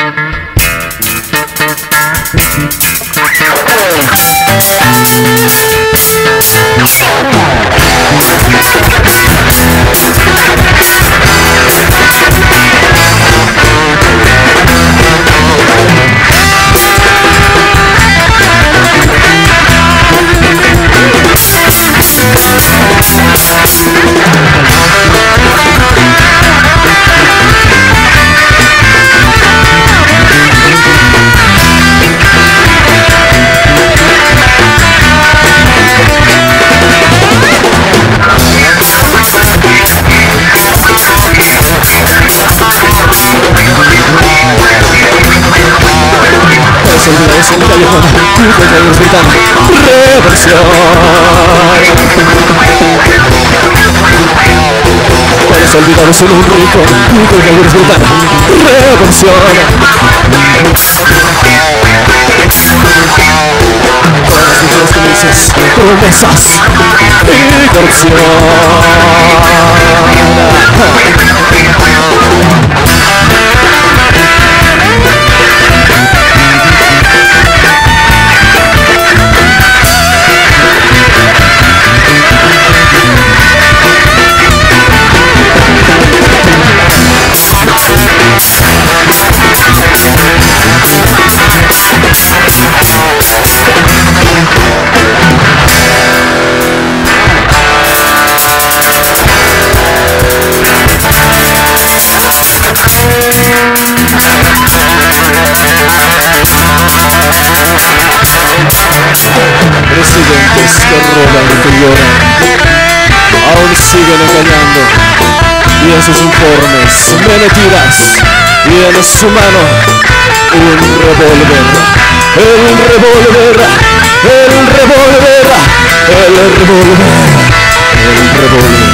Es el callejón, tu callejón gritando reversión. Puedes olvidaros en un rico, tu callejón gritando reversión. Todas las mujeres que me dices promesas y corrupción. Presidentes que roban y que lloran, aún siguen engañando, y en sus informes mentiras, y en su mano un revólver, el revólver, el revólver, el revólver, el revólver.